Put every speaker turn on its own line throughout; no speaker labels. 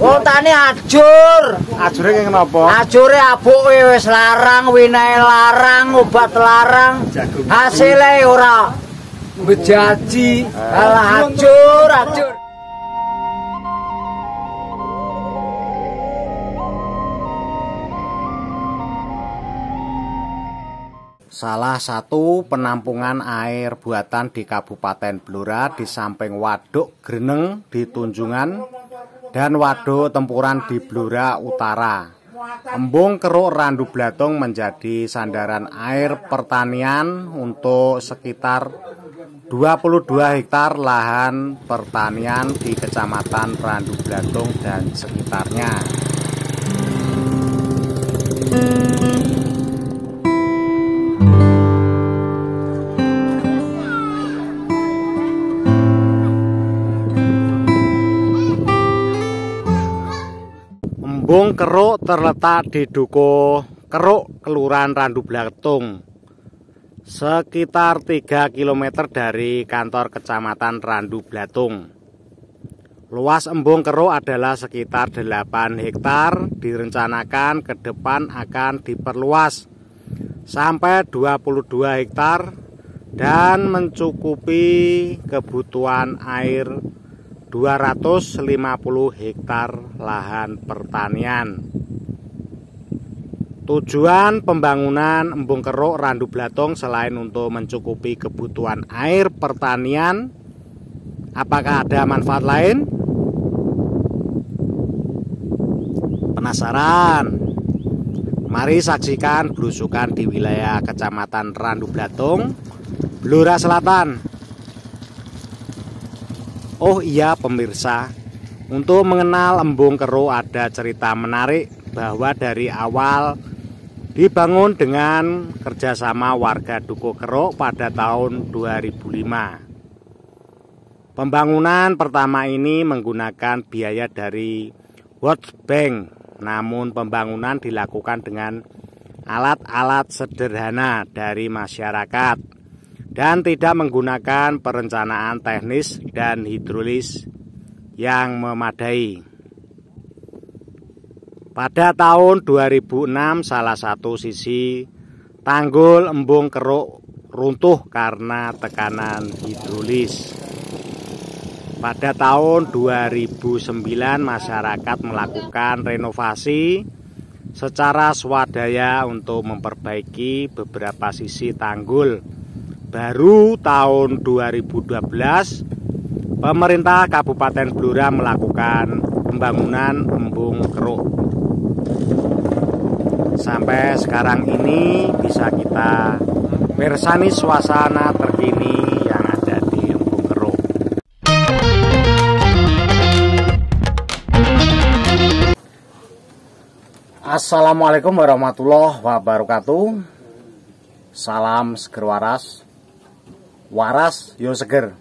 Kontane ajur.
Ajure ki kenapa?
Ajure abuk wis larang, winae larang, obat larang. Hasile ora bejaji. Alah ajur.
Salah satu penampungan air buatan di Kabupaten Blora di samping Waduk Greneng di Tunjungan dan Waduk Tempuran di Blora Utara. Embung Keruk Randu Blatung menjadi sandaran air pertanian untuk sekitar 22 hektar lahan pertanian di Kecamatan Randu Blatung dan sekitarnya. Embung Keruk terletak di Dukuh Keruk, Kelurahan Randu Blatung, sekitar 3 km dari kantor Kecamatan Randu Blatung. Luas Embung Keruk adalah sekitar 8 hektar, direncanakan ke depan akan diperluas sampai 22 hektar dan mencukupi kebutuhan air 250 hektar lahan pertanian. Tujuan pembangunan Embung Keruk Randu Blatung selain untuk mencukupi kebutuhan air pertanian, apakah ada manfaat lain? Penasaran? Mari saksikan belusukan di wilayah Kecamatan Randu Blatung, Blora Selatan. Oh iya pemirsa, untuk mengenal Embung Keruk ada cerita menarik bahwa dari awal dibangun dengan kerjasama warga Dukuh Keruk pada tahun 2005. Pembangunan pertama ini menggunakan biaya dari World Bank, namun pembangunan dilakukan dengan alat-alat sederhana dari masyarakat dan tidak menggunakan perencanaan teknis dan hidrolis yang memadai. Pada tahun 2006 salah satu sisi tanggul Embung Keruk runtuh karena tekanan hidrolis. Pada tahun 2009 masyarakat melakukan renovasi secara swadaya untuk memperbaiki beberapa sisi tanggul. Baru tahun 2012 pemerintah Kabupaten Blora melakukan pembangunan Embung Keruk. Sampai sekarang ini bisa kita bersani suasana terkini yang ada di Embung Keruk. Assalamualaikum warahmatullahi wabarakatuh. Salam seger waras yo seger.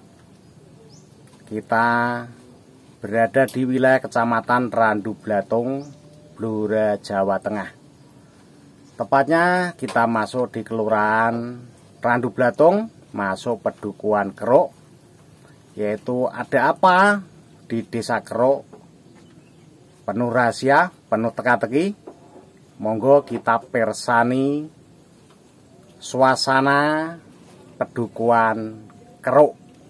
Kita berada di wilayah Kecamatan Randu Blatung, Blora, Jawa Tengah. Tepatnya kita masuk di Kelurahan Randu Blatung, masuk Pedukuhan Keruk. Yaitu ada apa di Desa Keruk? Penuh rahasia, penuh teka-teki. Monggo kita persani suasana Pedukuhan Keruk.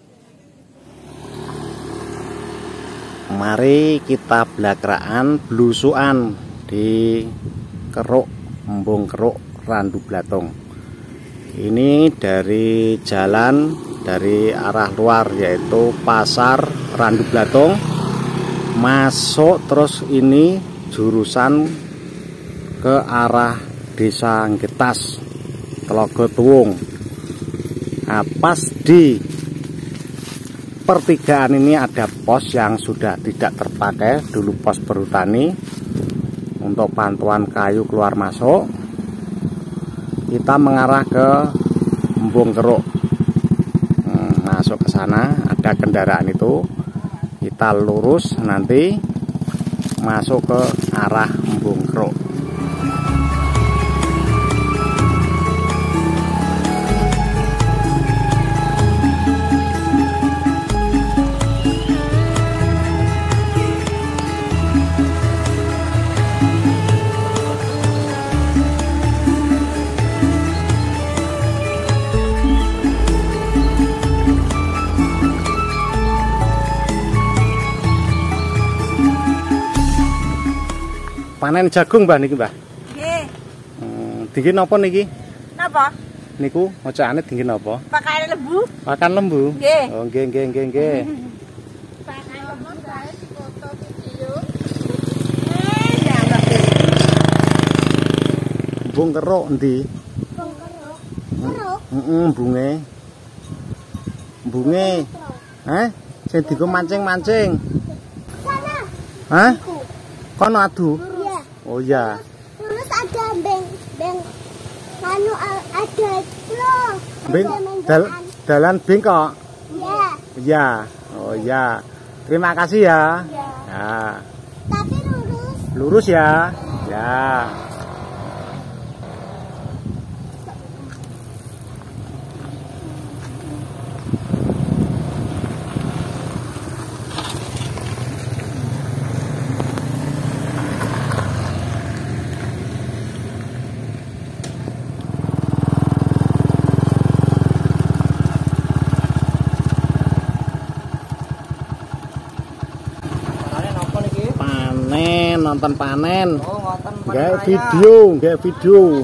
Mari kita blakraan blusukan di Keruk, Embung Keruk Randu Blatung. Ini dari jalan dari arah luar yaitu Pasar Randu Blatung, masuk terus ini jurusan ke arah Desa Ngetas, Telogo Tuwung. Nah, pas di pertigaan ini ada pos yang sudah tidak terpakai, dulu pos perhutani untuk bantuan kayu keluar masuk. Kita mengarah ke Embung Keruk, masuk ke sana ada kendaraan itu, kita lurus nanti masuk ke arah Embung Keruk. Panen jagung, Mbah niki, Mbah.
Nggih.
Dingin napa niki?
Napa?
Niku ocaane dingin napa?
Pakai lembu.
Pakan lembu.
Nggih.
Oh, nggih.
Pakai lembu kae foto video.
Bung keruk endi?
Bung keruk. Keruk.
Bunge. Bunge. Hah? Sing dienggo mancing-mancing.
Sana.
Hah? Kono adu?
Iya.
Oh iya.
Terus ada beng anu ada loh.
Bing dalan bengkok.
Iya.
Iya. Oh iya. Terima kasih ya.
Iya.
Ya.
Tapi lurus.
Lurus ya. Ya. Panen, nonton panen.
Oh, ngoten
Nggak video.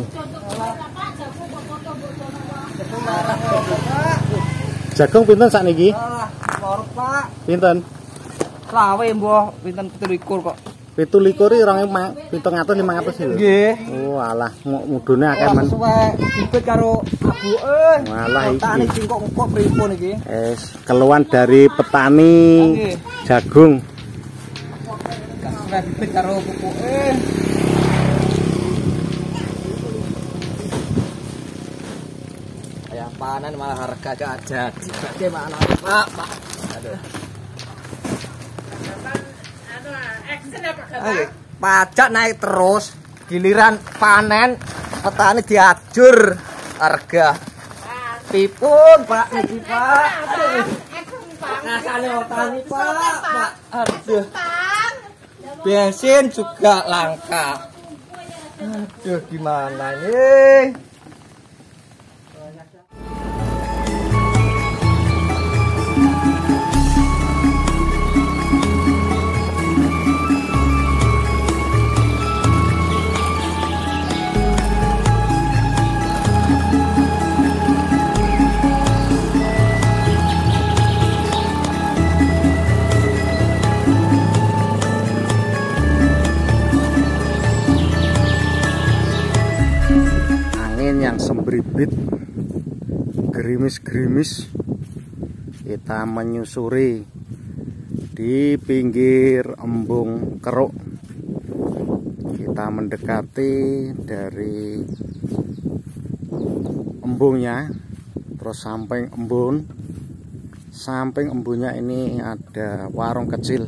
Jagung pinten sakniki?
Lor, Pak.
Pinten?
Lawe mbah pinten 17 kok.
17 700 500 lho.
Nggih.
Oh, alah mudune akeh men.
Suwe dibet karo abuke.
Walah iki.
Tani singkok engko pripun iki?
Keluhan dari petani
Nggih.
jagung.
Suwe dibet karo pupuke. Ayah panen malah harga gak jadi. Bagaimana, Pak? Aduh. Pajak naik terus, giliran panen petani diajur harga. Pipun, Pak, niki, Pak. Nakane petani, Pak. Aduh. Bensin juga langka. Aduh, gimana nih?
Yang sembribit, gerimis-gerimis, kita menyusuri di pinggir embung keruk. Kita mendekati dari embungnya, terus samping embunnya ini ada warung kecil.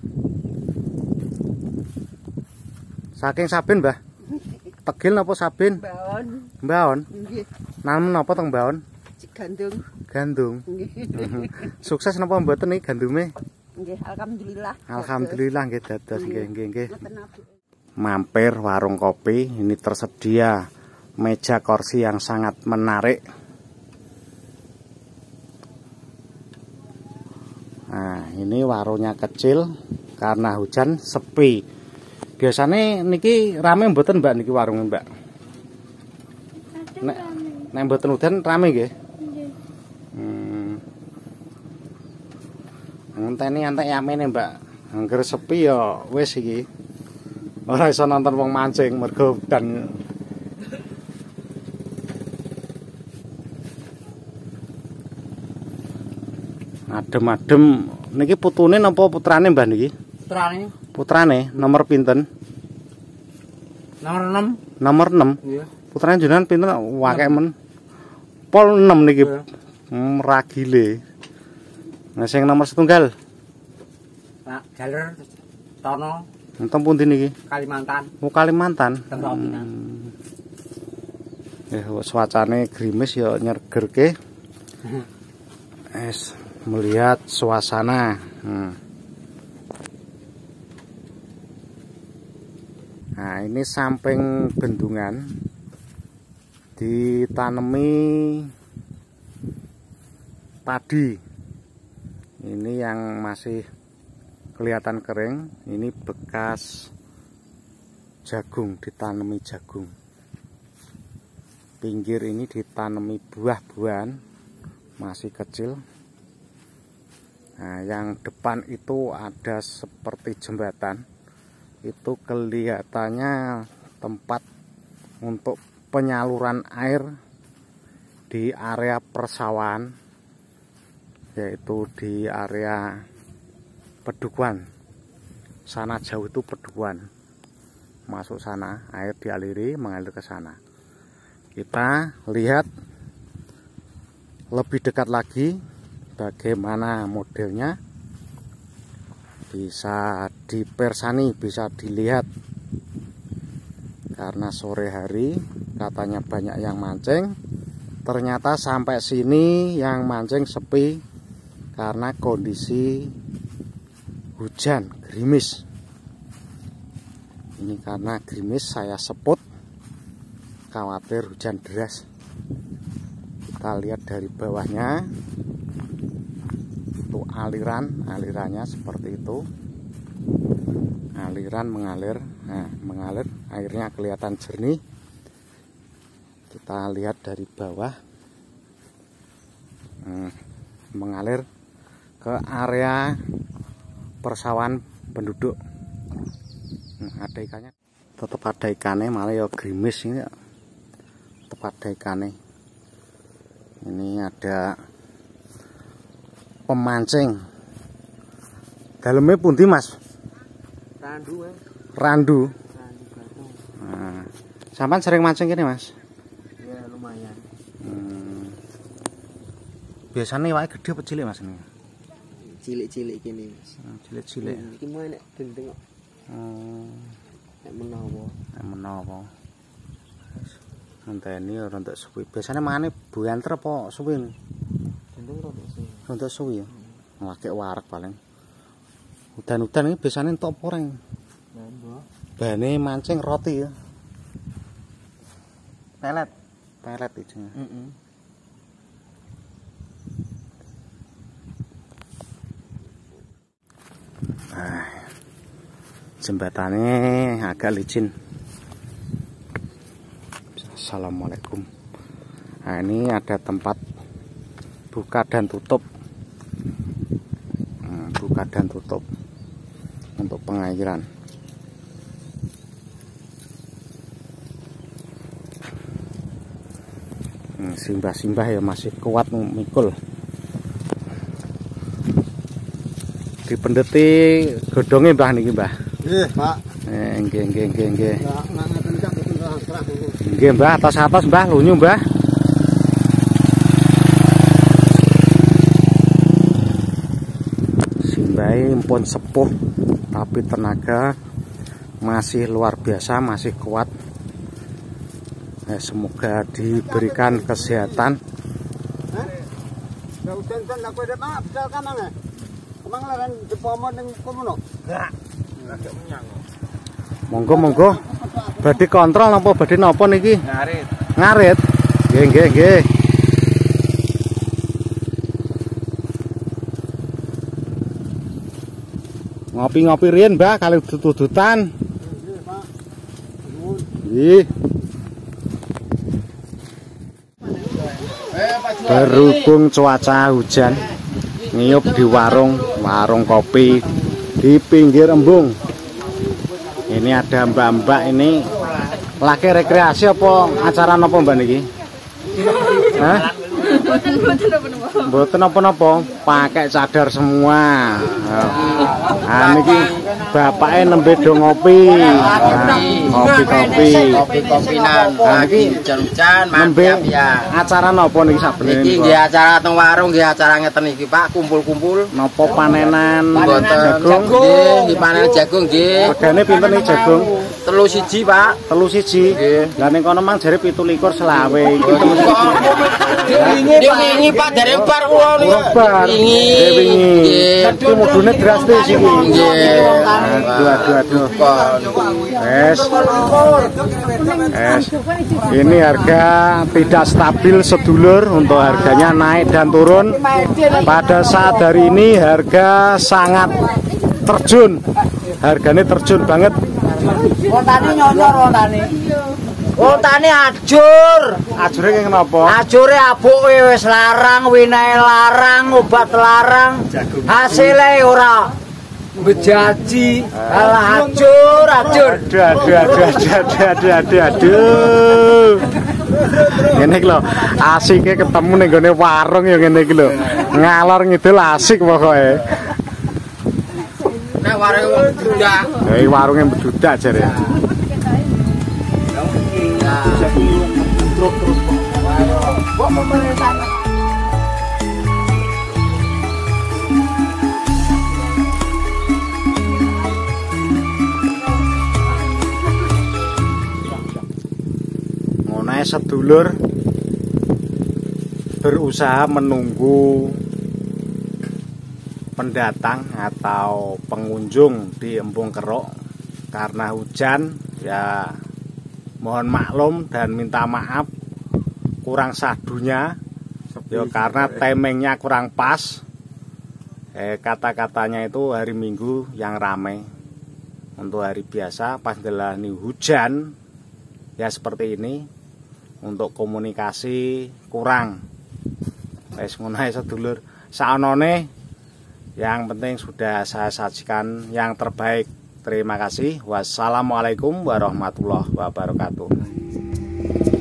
Saking Sabin, Mbah? Tegil napa Sabin? Mbaon.
Nggih.
Namen napa teng mbaon?
Gandung.
Gandung.
Nggih.
Sukses napa mboten nih gandume?
Nggih, alhamdulillah.
Alhamdulillah nggih dados nggih. Mampir warung kopi, ini tersedia meja kursi yang sangat menarik. Nah, ini warungnya kecil karena hujan sepi. Biasanya niki rame mboten Mbak niki warungnya Mbak? Nek mboten udan rame nggih? Ngenteni antek yamene Mbak. Angger sepi ya wis iki. Ora iso nonton wong mancing mergo udan. Adem-adem niki putune napa putrane Mbah niki? Putrane nomor pinten?
Nomor 6.
Nomor 6.
Iya.
Putrane jenengan pinten wae men? Pol 6 niki. Ragile. Nah sing nomor setunggal.
Pak Jalur Tono
Enten pundi niki?
Kalimantan.
Oh Kalimantan.
Temropinan.
Suasane gerimis ya nyergerke. Melihat suasana. Nah, ini samping bendungan ditanemi padi. Ini yang masih kelihatan kering, ini bekas jagung, ditanami jagung. Pinggir ini ditanami buah-buahan masih kecil. Nah, yang depan itu ada seperti jembatan. Itu kelihatannya tempat untuk penyaluran air di area persawahan, yaitu di area Pedukuhan. Sana jauh itu Pedukuhan. Masuk sana, air dialiri, mengalir ke sana. Kita lihat lebih dekat lagi bagaimana modelnya. Bisa dipersani, bisa dilihat. Karena sore hari katanya banyak yang mancing. Ternyata sampai sini yang mancing sepi karena kondisi hujan, gerimis. Ini karena gerimis saya seput, khawatir hujan deras. Kita lihat dari bawahnya, itu alirannya seperti itu. Aliran mengalir, nah, mengalir, airnya kelihatan jernih. Kita lihat dari bawah, mengalir ke area persawahan penduduk. Ada ikannya, tetap ada ikannya, malah ya gerimis ini, tetap ada ikannya. Ini ada pemancing. Dalamnya pundi mas?
Randu.
Randu. Nah, sampan sering mancing ini mas?
Ya lumayan.
Biasanya iwake gede apa cilik mas ini?
Cilik-cilik gini mas.
Cilik-cilik.
Iki mau nek gendeng kok. Nek menawa. Ngenteni
ora entuk suwi. Biasanya mangane buanter apa suwi?
Gendeng rodok suwi.
Rodok suwi ya. Lagi warak paling. Udan-udan ini biasanya entuk apa ora? Bane mancing roti ya. Pelet itu. Nah, jembatannya agak licin. Assalamualaikum. Nah, ini ada tempat buka dan tutup. Buka dan tutup untuk pengairan. Simbah-simbah ya masih kuat mikul. Dipendeti godhonge Mbah niki, Mbah.
Nggih, Pak.
Nggih. Nggih, Mbah, atas-atas, Mbah, lunyu, Mbah. Simbahe mpun sepuh tapi tenaga masih luar biasa, masih kuat. Semoga diberikan kesehatan. Monggo. Badhe kontrol napa badhe napa niki? Ngarit. Nggih. Ngopi-ngopi riyen, Mbah, kali dudutan. Nggih, Pak. Nggih. Berhubung cuaca hujan, ngiyup di warung kopi di pinggir embung. Ini ada mbak-mbak ini lagi rekreasi apa acara apa mbak niki? Hah? Mboten napa-napa, pakai cadar semua. Nah niki bapaknya nembe do ngopi. Kopi-kopinan. Nah niki hujan-hujan nembe acara napa niki sabenere?
Iki nggih acara teng warung, nggih acara ngeten iki Pak, kumpul-kumpul.
Napa panenan
jagung? Nggih, panen jagung nggih.
Regane pinten iki jagung?
3 Pak.
3 nggih. Lah ning kono mang jare 17 selawe iki.
Wingi Pak dari bar kula niku.
Wingi. Iki mudune drastis iki. Nggih. Aduh. Wes. Ini harga tidak stabil sedulur, untuk harganya naik dan turun. Pada saat hari ini harga sangat terjun Harganya terjun banget.
Wontane nyonyor wontane. Wontane ajur.
Ajure ki kenapa?
Ajure abuke wis larang, winae larang, obat larang. Hasile ora bejaji. Alah ajur.
Aduh. Ngene iki lho, asike ketemu ning gone warung ya ngene iki lho. Ngalor ngidul asik pokoke.
Nek warung wong bedudak.
Hei warunge bedudak jare. Ngonae sedulur berusaha menunggu pendatang atau pengunjung di Embung Keruk karena hujan. Ya mohon maklum dan minta maaf kurang sadunya ya, karena timingnya kurang pas. Kata-katanya itu hari Minggu yang ramai. Untuk hari biasa pas ndelani hujan ya seperti ini, untuk komunikasi kurang. Wis ngono ae sedulur, saonone yang penting sudah saya sajikan yang terbaik. Terima kasih. Wassalamualaikum warahmatullahi wabarakatuh.